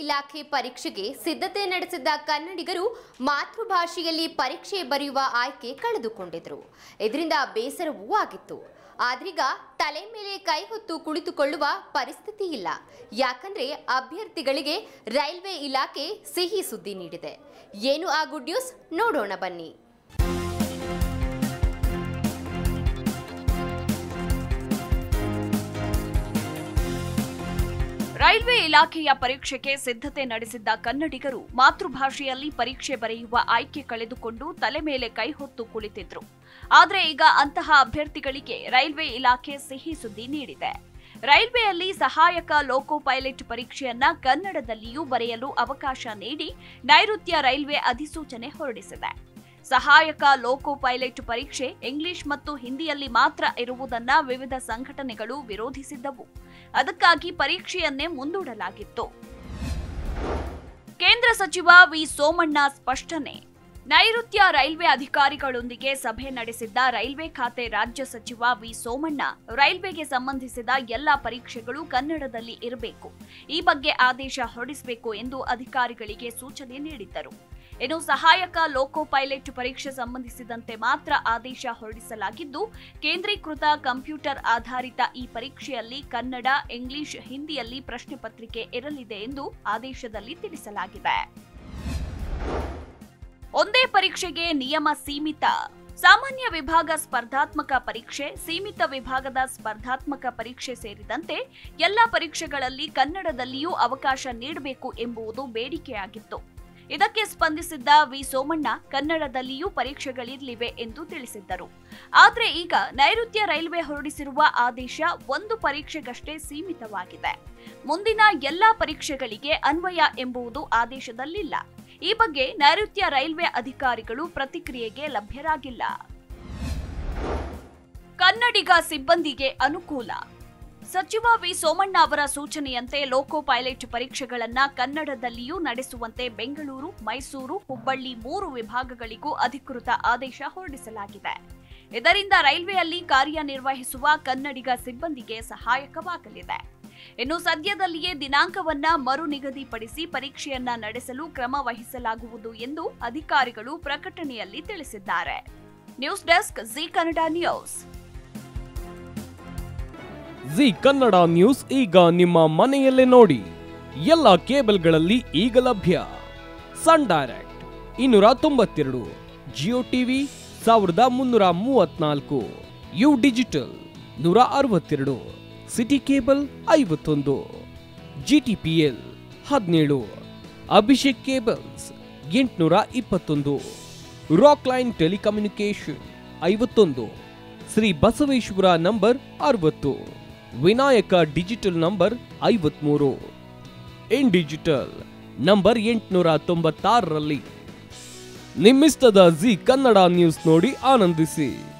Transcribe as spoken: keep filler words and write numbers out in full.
ಇಲಾಖೆ ಪರೀಕ್ಷೆಗೆ ಸಿದ್ಧತೆ ನಡೆಸಿದ್ದ ಕನ್ನಡಿಗರು ಮಾತೃಭಾಷೆಯಲ್ಲಿ ಪರೀಕ್ಷೆ ಬರೆಯುವ ಆಯ್ಕೆ ಕಳೆದುಕೊಂಡಿದ್ರು. ಇದರಿಂದ ಬೇಸರವೂ ಆಗಿತ್ತು. ಆದ್ರೀಗ ತಲೆ ಮೇಲೆ ಕೈ ಹೊತ್ತು ಕುಳಿತುಕೊಳ್ಳುವ ಪರಿಸ್ಥಿತಿ ಇಲ್ಲ. ಯಾಕಂದ್ರೆ ಅಭ್ಯರ್ಥಿಗಳಿಗೆ ರೈಲ್ವೆ ಇಲಾಖೆ ಸಿಹಿ ಸುದ್ದಿ ನೀಡಿದೆ. ಏನು ಆ ಗುಡ್ ನ್ಯೂಸ್ ನೋಡೋಣ ಬನ್ನಿ. ರೈಲ್ವೆ ಇಲಾಖೆಯ ಪರೀಕ್ಷೆಗೆ ಸಿದ್ಧತೆ ನಡೆಸಿದ್ದ ಕನ್ನಡಿಗರು ಮಾತೃಭಾಷೆಯಲ್ಲಿ ಪರೀಕ್ಷೆ ಬರೆಯುವ ಆಯ್ಕೆ ಕಳೆದುಕೊಂಡು ತಲೆ ಮೇಲೆ ಕೈ ಹೊತ್ತು ಕುಳಿತಿದ್ರು. ಆದರೆ ಈಗ ಅಂತಹ ಅಭ್ಯರ್ಥಿಗಳಿಗೆ ರೈಲ್ವೆ ಇಲಾಖೆ ಸಿಹಿ ಸುದ್ದಿ ನೀಡಿದೆ. ರೈಲ್ವೆಯಲ್ಲಿ ಸಹಾಯಕ ಲೋಕೋ ಪೈಲಟ್ ಪರೀಕ್ಷೆಯನ್ನ ಕನ್ನಡದಲ್ಲಿಯೂ ಬರೆಯಲು ಅವಕಾಶ ನೀಡಿ ನೈಋತ್ಯ ರೈಲ್ವೆ ಅಧಿಸೂಚನೆ ಹೊರಡಿಸಿದೆ. ಸಹಾಯಕ ಲೋಕೋ ಪೈಲಟ್ ಪರೀಕ್ಷೆ ಇಂಗ್ಲಿಷ್ ಮತ್ತು ಹಿಂದಿಯಲ್ಲಿ ಮಾತ್ರ ಇರುವುದನ್ನ ವಿವಿಧ ಸಂಘಟನೆಗಳು ವಿರೋಧಿಸಿದ್ದವು. ಅದಕ್ಕಾಗಿ ಪರೀಕ್ಷೆಯನ್ನೇ ಮುಂದೂಡಲಾಗಿತ್ತು. ಕೇಂದ್ರ ಸಚಿವ ವಿ ಸೋಮಣ್ಣ ಸ್ಪಷ್ಟನೆ. ನೈಋತ್ಯ ರೈಲ್ವೆ ಅಧಿಕಾರಿಗಳೊಂದಿಗೆ ಸಭೆ ನಡೆಸಿದ್ದ ರೈಲ್ವೆ ಖಾತೆ ರಾಜ್ಯ ಸಚಿವ ವಿ ಸೋಮಣ್ಣ ರೈಲ್ವೆಗೆ ಸಂಬಂಧಿಸಿದ ಎಲ್ಲಾ ಪರೀಕ್ಷೆಗಳು ಕನ್ನಡದಲ್ಲಿ ಇರಬೇಕು, ಈ ಬಗ್ಗೆ ಆದೇಶ ಹೊರಡಿಸಬೇಕು ಎಂದು ಅಧಿಕಾರಿಗಳಿಗೆ ಸೂಚನೆ ನೀಡಿದ್ದರು. ಇನ್ನು ಸಹಾಯಕ ಲೋಕೋ ಪೈಲಟ್ ಪರೀಕ್ಷೆ ಸಂಬಂಧಿಸಿದಂತೆ ಮಾತ್ರ ಆದೇಶ ಹೊರಡಿಸಲಾಗಿದ್ದು, ಕೇಂದ್ರೀಕೃತ ಕಂಪ್ಯೂಟರ್ ಆಧಾರಿತ ಈ ಪರೀಕ್ಷೆಯಲ್ಲಿ ಕನ್ನಡ, ಇಂಗ್ಲಿಷ್, ಹಿಂದಿಯಲ್ಲಿ ಪ್ರಶ್ನೆ ಪತ್ರಿಕೆ ಇರಲಿದೆ ಎಂದು ಆದೇಶದಲ್ಲಿ ತಿಳಿಸಲಾಗಿದೆ. ಒಂದೇ ಪರೀಕ್ಷೆಗೆ ನಿಯಮ ಸೀಮಿತ. ಸಾಮಾನ್ಯ ವಿಭಾಗ ಸ್ಪರ್ಧಾತ್ಮಕ ಪರೀಕ್ಷೆ, ಸೀಮಿತ ವಿಭಾಗದ ಸ್ಪರ್ಧಾತ್ಮಕ ಪರೀಕ್ಷೆ ಸೇರಿದಂತೆ ಎಲ್ಲಾ ಪರೀಕ್ಷೆಗಳಲ್ಲಿ ಕನ್ನಡದಲ್ಲಿಯೂ ಅವಕಾಶ ನೀಡಬೇಕು ಎಂಬುದು ಬೇಡಿಕೆಯಾಗಿತ್ತು. ಇದಕ್ಕೆ ಸ್ಪಂದಿಸಿದ್ದ ವಿ ಸೋಮಣ್ಣ ಕನ್ನಡದಲ್ಲಿಯೂ ಪರೀಕ್ಷೆಗಳಿರಲಿವೆ ಎಂದು ತಿಳಿಸಿದ್ದರು. ಆದರೆ ಈಗ ನೈಋತ್ಯ ರೈಲ್ವೆ ಹೊರಡಿಸಿರುವ ಆದೇಶ ಒಂದು ಪರೀಕ್ಷೆಗಷ್ಟೇ ಸೀಮಿತವಾಗಿದೆ. ಮುಂದಿನ ಎಲ್ಲಾ ಪರೀಕ್ಷೆಗಳಿಗೆ ಅನ್ವಯ ಎಂಬುದು ಆದೇಶದಲ್ಲಿಲ್ಲ. ಈ ಬಗ್ಗೆ ನೈಋತ್ಯ ರೈಲ್ವೆ ಅಧಿಕಾರಿಗಳು ಪ್ರತಿಕ್ರಿಯೆಗೆ ಲಭ್ಯರಾಗಿಲ್ಲ. ಕನ್ನಡಿಗ ಸಿಬ್ಬಂದಿಗೆ ಅನುಕೂಲ. ಸಚಿವ ವಿ ಸೋಮಣ್ಣ ಅವರ ಸೂಚನೆಯಂತೆ ಲೋಕೋ ಪೈಲಟ್ ಪರೀಕ್ಷೆಗಳನ್ನ ಕನ್ನಡದಲ್ಲಿಯೂ ನಡೆಸುವಂತೆ ಬೆಂಗಳೂರು, ಮೈಸೂರು, ಹುಬ್ಬಳ್ಳಿ ಮೂರು ವಿಭಾಗಗಳಿಗೂ ಅಧಿಕೃತ ಆದೇಶ ಹೊರಡಿಸಲಾಗಿದೆ. ಇದರಿಂದ ರೈಲ್ವೆಯಲ್ಲಿ ಕಾರ್ಯನಿರ್ವಹಿಸುವ ಕನ್ನಡಿಗ ಸಿಬ್ಬಂದಿಗೆ ಸಹಾಯಕವಾಗಲಿದೆ. ಇನ್ನು ಸದ್ಯದಲ್ಲಿಯೇ ದಿನಾಂಕವನ್ನ ಮರು ನಿಗದಿಪಡಿಸಿ ಪರೀಕ್ಷೆಯನ್ನ ನಡೆಸಲು ಕ್ರಮ ವಹಿಸಲಾಗುವುದು ಎಂದು ಅಧಿಕಾರಿಗಳು ಪ್ರಕಟಣೆಯಲ್ಲಿ ತಿಳಿಸಿದ್ದಾರೆ. News desk, Zee Kannada news. Zee Kannada news ಈಗ ನಿಮ್ಮ ಮನೆಯಲ್ಲೇ ನೋಡಿ. ಎಲ್ಲ ಕೇಬಲ್ಗಳಲ್ಲಿ ಈಗ ಲಭ್ಯ. ಸನ್ ಡೈರೆಕ್ಟ್ ಇನ್ನೂರ ತೊಂಬತ್ತೆರಡು, ಜಿಯೋ ಟಿವಿ ಸಾವಿರದ ಮುನ್ನೂರ ಮೂವತ್ನಾಲ್ಕು, ಯು ಡಿಜಿಟಲ್ ನೂರ ಅರವತ್ತೆರಡು, ಸಿಟಿ ಕೇಬಲ್ ಐವತ್ತೊಂದು, ಜಿಟಿಪಿಎಲ್ ಹದಿನೇಳು, ಅಭಿಷೇಕ್ ಕೇಬಲ್ಸ್ ಎಂಟುನೂರ ಇಪ್ಪತ್ತೊಂದು, ರಾಕ್ ಲೈನ್ ಟೆಲಿಕಮ್ಯುನಿಕೇಶನ್ ಐವತ್ತೊಂದು, ಶ್ರೀ ಬಸವೇಶ್ವರ ನಂಬರ್ ಅರವತ್ತು, ವಿನಾಯಕ ಡಿಜಿಟಲ್ ನಂಬರ್ ಐವತ್ಮೂರು, ಇನ್ ಡಿಜಿಟಲ್ ನಂಬರ್ ಎಂಟುನೂರ ತೊಂಬತ್ತಾರರಲ್ಲಿ. ನಿಮ್ಮಿಸ್ತದ ಜಿ ಕನ್ನಡ ನ್ಯೂಸ್ ನೋಡಿ ಆನಂದಿಸಿ.